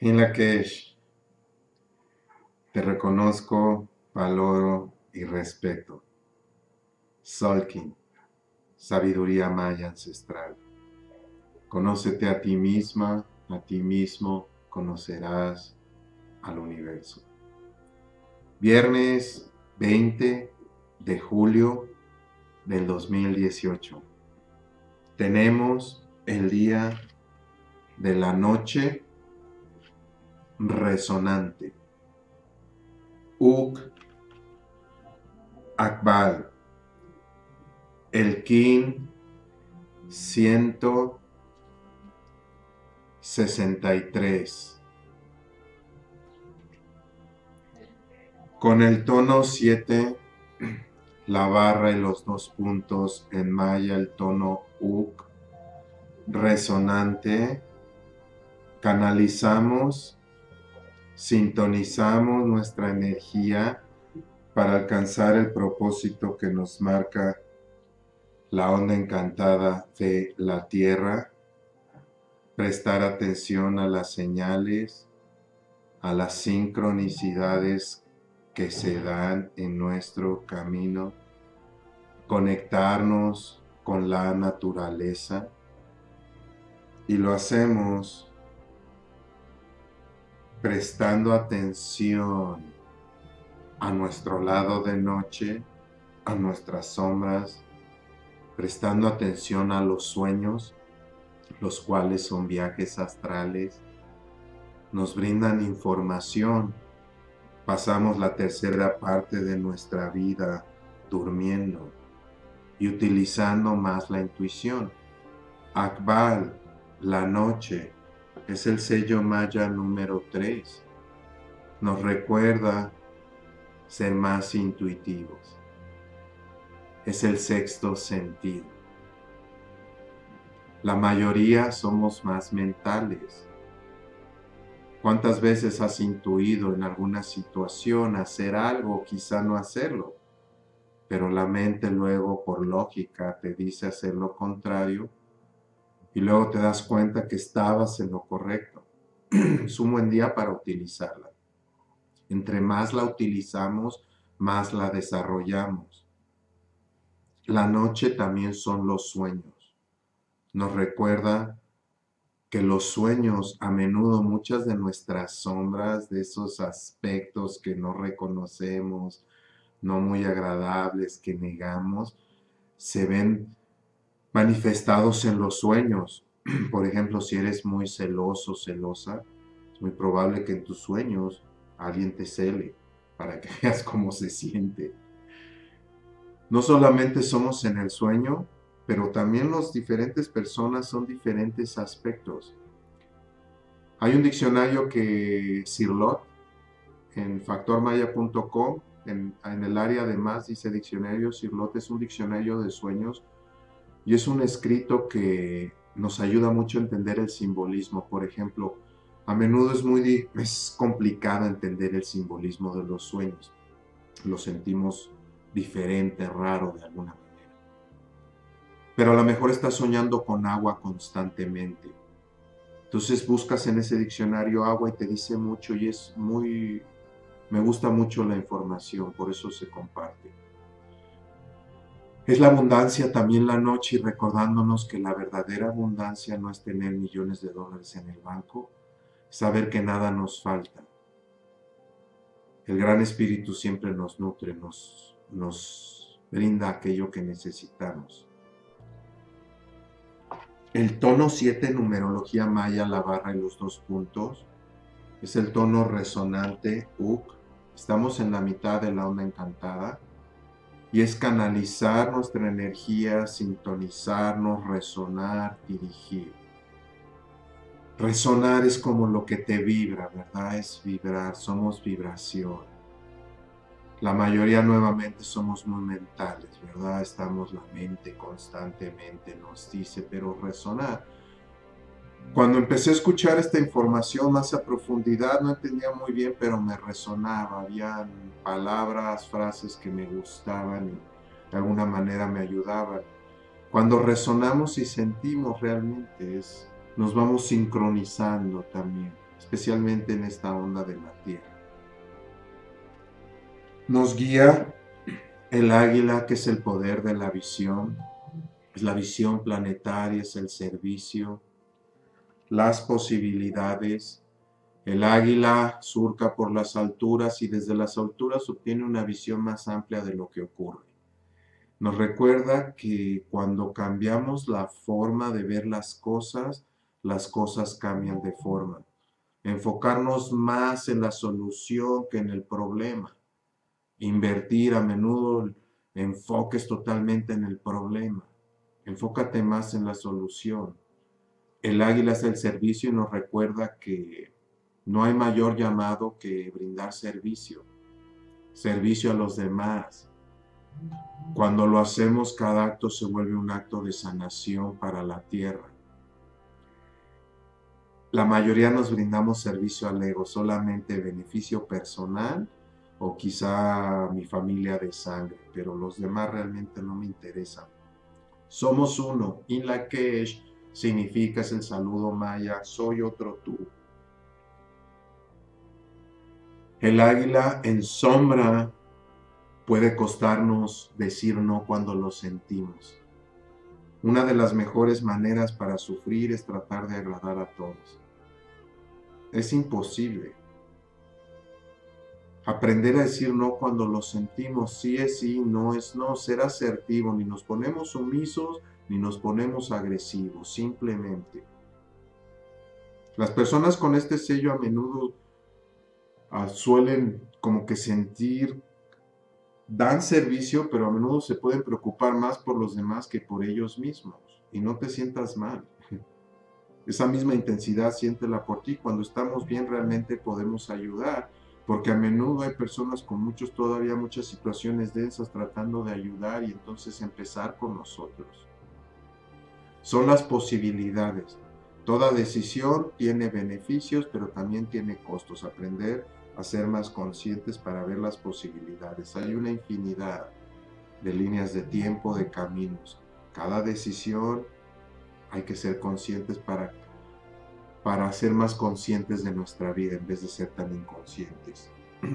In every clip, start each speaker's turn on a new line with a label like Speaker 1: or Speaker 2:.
Speaker 1: In Lakesh, te reconozco, valoro y respeto. Solkin, sabiduría maya ancestral. Conócete a ti misma, a ti mismo, conocerás al universo. Viernes 20 de julio del 2018. Tenemos el día de la noche resonante. Uk Akbal. El Kin 163. Con el tono 7, la barra y los dos puntos en maya, el tono Uk resonante, canalizamos, sintonizamos nuestra energía para alcanzar el propósito que nos marca la onda encantada de la Tierra, prestar atención a las señales, a las sincronicidades que se dan en nuestro camino, conectarnos con la naturaleza, y lo hacemos prestando atención a nuestro lado de noche, a nuestras sombras, prestando atención a los sueños, los cuales son viajes astrales, nos brindan información. Pasamos la tercera parte de nuestra vida durmiendo y utilizando más la intuición. Akbal, la noche, es el sello maya número 3. Nos recuerda ser más intuitivos. Es el sexto sentido. La mayoría somos más mentales. ¿Cuántas veces has intuido en alguna situación hacer algo o quizá no hacerlo? Pero la mente luego, por lógica, te dice hacer lo contrario y luego te das cuenta que estabas en lo correcto. Es un buen día para utilizarla. Entre más la utilizamos, más la desarrollamos. La noche también son los sueños. Nos recuerda que los sueños, a menudo muchas de nuestras sombras, de esos aspectos que no reconocemos, no muy agradables, que negamos, se ven manifestados en los sueños. Por ejemplo, si eres muy celoso, celosa, es muy probable que en tus sueños alguien te cele para que veas cómo se siente. No solamente somos en el sueño, pero también las diferentes personas son diferentes aspectos. Hay un diccionario que Cirlot en factormaya.com, en el área de más dice diccionario. Cirlot es un diccionario de sueños y es un escrito que nos ayuda mucho a entender el simbolismo. Por ejemplo, a menudo es complicado entender el simbolismo de los sueños. Lo sentimos diferente, raro de alguna manera. Pero a lo mejor estás soñando con agua constantemente. Entonces buscas en ese diccionario agua y te dice mucho y me gusta mucho la información, por eso se comparte. Es la abundancia también la noche y recordándonos que la verdadera abundancia no es tener millones de dólares en el banco, saber que nada nos falta. El Gran Espíritu siempre nos nutre, nos brinda aquello que necesitamos. El tono 7, numerología maya, la barra y los dos puntos, es el tono resonante, Uk. Estamos en la mitad de la onda encantada y es canalizar nuestra energía, sintonizarnos, resonar, dirigir. Resonar es como lo que te vibra, ¿verdad? Es vibrar, somos vibración. La mayoría nuevamente somos muy mentales, ¿verdad? Estamos, la mente constantemente nos dice, pero resonar. Cuando empecé a escuchar esta información más a profundidad, no entendía muy bien, pero me resonaba. Habían palabras, frases que me gustaban y de alguna manera me ayudaban. Cuando resonamos y sentimos realmente, nos vamos sincronizando también. especialmente en esta onda de la Tierra. Nos guía el águila, que es el poder de la visión, es la visión planetaria, es el servicio, las posibilidades. El águila surca por las alturas y desde las alturas obtiene una visión más amplia de lo que ocurre. Nos recuerda que cuando cambiamos la forma de ver las cosas cambian de forma. Enfocarnos más en la solución que en el problema. Invertir a menudo enfoques totalmente en el problema. Enfócate más en la solución. El águila es el servicio y nos recuerda que no hay mayor llamado que brindar servicio. Servicio a los demás. Cuando lo hacemos, cada acto se vuelve un acto de sanación para la tierra. La mayoría nos brindamos servicio al ego, solamente beneficio personal o quizá mi familia de sangre, pero los demás realmente no me interesan. Somos uno. In Lakesh significa, es el saludo maya, soy otro tú. El águila en sombra puede costarnos decir no cuando lo sentimos. Una de las mejores maneras para sufrir es tratar de agradar a todos. Es imposible. Aprender a decir no cuando lo sentimos, sí es sí, no es no, ser asertivo, ni nos ponemos sumisos, ni nos ponemos agresivos, simplemente. Las personas con este sello a menudo suelen como que sentir, dan servicio, pero a menudo se pueden preocupar más por los demás que por ellos mismos. Y no te sientas mal. Esa misma intensidad siéntela por ti. Cuando estamos bien realmente podemos ayudar, porque a menudo hay personas con todavía muchas situaciones densas tratando de ayudar y entonces empezar con nosotros. Son las posibilidades. Toda decisión tiene beneficios, pero también tiene costos. Aprender a ser más conscientes para ver las posibilidades. Hay una infinidad de líneas de tiempo, de caminos. Cada decisión hay que ser conscientes para ser más conscientes de nuestra vida en vez de ser tan inconscientes.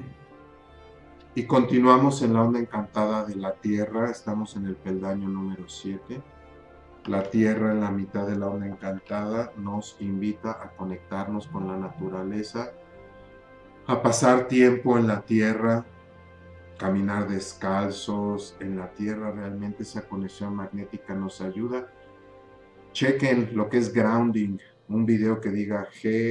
Speaker 1: Y continuamos en la onda encantada de la Tierra. Estamos en el peldaño número 7. La Tierra, en la mitad de la onda encantada, nos invita a conectarnos con la naturaleza, a pasar tiempo en la Tierra, caminar descalzos en la Tierra. Realmente esa conexión magnética nos ayuda. Chequen lo que es grounding, un video que diga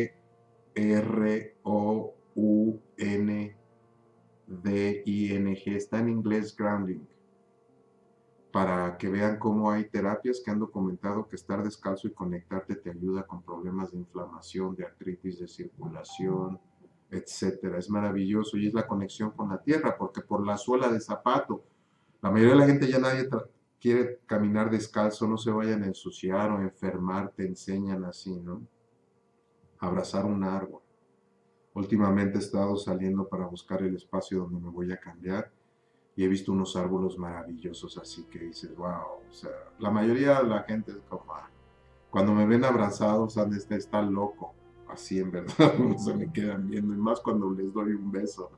Speaker 1: Grounding, está en inglés grounding, para que vean cómo hay terapias que han documentado que estar descalzo y conectarte te ayuda con problemas de inflamación, de artritis, de circulación, etcétera. Es maravilloso y es la conexión con la tierra, porque por la suela de zapato, la mayoría de la gente ya nadie quiere caminar descalzo, no se vayan a ensuciar o enfermar, te enseñan así, ¿no? Abrazar un árbol. Últimamente he estado saliendo para buscar el espacio donde me voy a cambiar y he visto unos árboles maravillosos así que dices, wow, o sea, la mayoría de la gente es como, cuando me ven abrazados, está loco, así en verdad, no se me quedan viendo, y más cuando les doy un beso.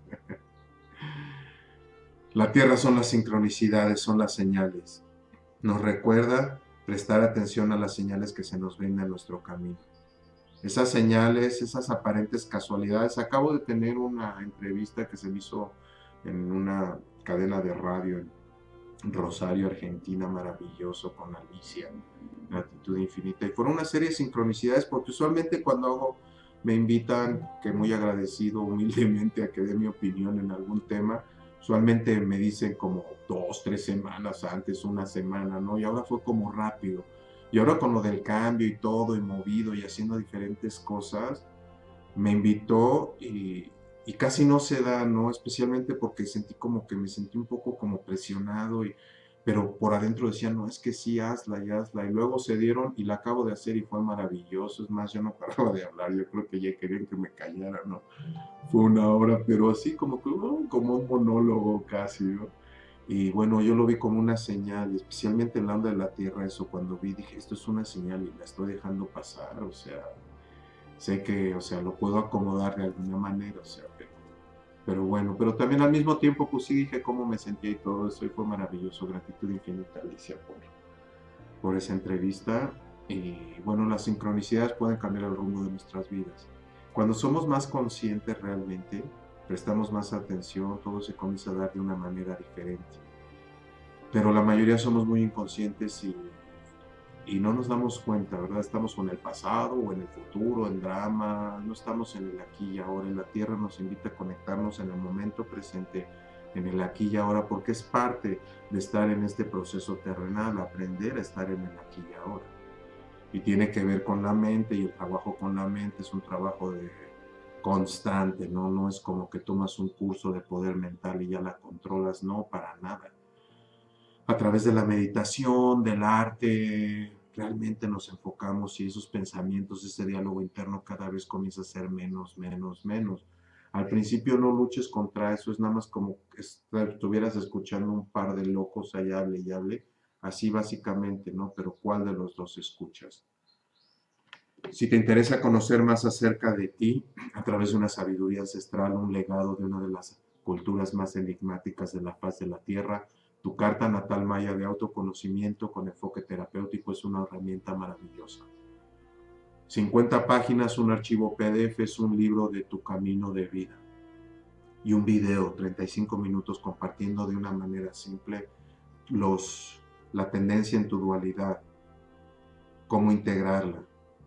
Speaker 1: La tierra son las sincronicidades, son las señales. Nos recuerda prestar atención a las señales que se nos brindan en nuestro camino. Esas señales, esas aparentes casualidades. Acabo de tener una entrevista que se me hizo en una cadena de radio en Rosario, Argentina, maravilloso, con Alicia, Gratitud Infinita. Y fueron una serie de sincronicidades, porque usualmente cuando me invitan, que muy agradecido humildemente a que dé mi opinión en algún tema, usualmente me dicen como 2, 3 semanas antes, una semana, ¿no? Y ahora fue como rápido. Y ahora con lo del cambio y todo, y movido y haciendo diferentes cosas, me invitó y casi no se da, ¿no? Especialmente porque sentí como que me sentí un poco como presionado, pero por adentro decía, no, es que sí, hazla y hazla. Y luego se dieron y la acabo de hacer y fue maravilloso. Es más, yo no paraba de hablar, yo creo que ya querían que me callara, ¿no? Fue una hora, pero así como como un monólogo casi, ¿no? Y bueno, yo lo vi como una señal, especialmente en la onda de la tierra, eso cuando vi, dije, esto es una señal y la estoy dejando pasar, o sea, sé que, o sea, lo puedo acomodar de alguna manera, o sea, pero bueno, pero también al mismo tiempo, pues sí dije cómo me sentía y todo eso, y fue maravilloso. Gratitud infinita, Alicia, por esa entrevista. Y bueno, las sincronicidades pueden cambiar el rumbo de nuestras vidas. Cuando somos más conscientes realmente, prestamos más atención, todo se comienza a dar de una manera diferente. Pero la mayoría somos muy inconscientes y no nos damos cuenta, ¿verdad? Estamos con el pasado o en el futuro, en drama, no estamos en el aquí y ahora. En la Tierra nos invita a conectarnos en el momento presente, en el aquí y ahora, porque es parte de estar en este proceso terrenal, aprender a estar en el aquí y ahora. Y tiene que ver con la mente, y el trabajo con la mente es un trabajo constante, ¿no? No es como que tomas un curso de poder mental y ya la controlas, no, para nada. A través de la meditación, del arte, realmente nos enfocamos y esos pensamientos, ese diálogo interno cada vez comienza a ser menos, menos, menos. Al principio no luches contra eso, es nada más como que estuvieras escuchando un par de locos allá hable y hable, así básicamente, ¿no? Pero ¿cuál de los dos escuchas? Si te interesa conocer más acerca de ti a través de una sabiduría ancestral, un legado de una de las culturas más enigmáticas de la faz de la Tierra, tu carta natal maya de autoconocimiento con enfoque terapéutico es una herramienta maravillosa. 50 páginas, un archivo PDF, es un libro de tu camino de vida. Y un video, 35 minutos, compartiendo de una manera simple la tendencia en tu dualidad, cómo integrarla,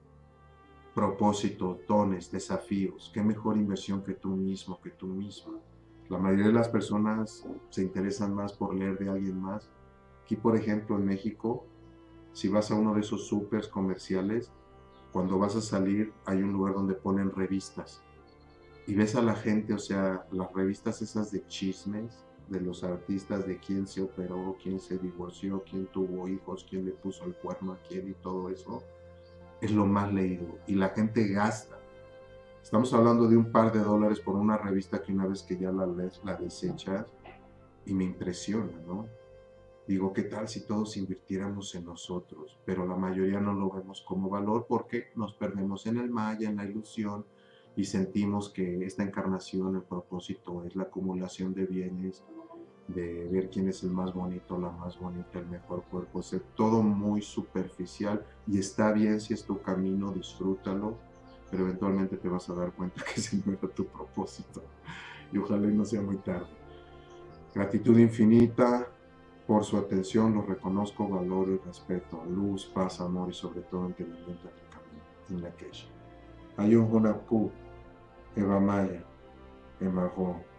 Speaker 1: propósito, dones, desafíos. Qué mejor inversión que tú mismo, que tú misma. La mayoría de las personas se interesan más por leer de alguien más. Aquí, por ejemplo, en México, si vas a uno de esos súper comerciales, cuando vas a salir hay un lugar donde ponen revistas. Y ves a la gente, o sea, las revistas esas de chismes, de los artistas, de quién se operó, quién se divorció, quién tuvo hijos, quién le puso el cuerno a quién y todo eso es lo más leído y la gente gasta. Estamos hablando de un par de dólares por una revista que una vez que ya la lees, la desechas y me impresiona, ¿no? Digo, ¿qué tal si todos invirtiéramos en nosotros? Pero la mayoría no lo vemos como valor porque nos perdemos en el maya, en la ilusión y sentimos que esta encarnación, el propósito es la acumulación de bienes, de ver quién es el más bonito, la más bonita, el mejor cuerpo, es todo muy superficial y está bien si es tu camino, disfrútalo, pero eventualmente te vas a dar cuenta que ese no era tu propósito y ojalá no sea muy tarde. Gratitud infinita por su atención, lo reconozco, valoro y respeto, luz, paz, amor y sobre todo entendimiento en el camino, en la queja. Ayun Hunapu, Eva Maya, Emajo.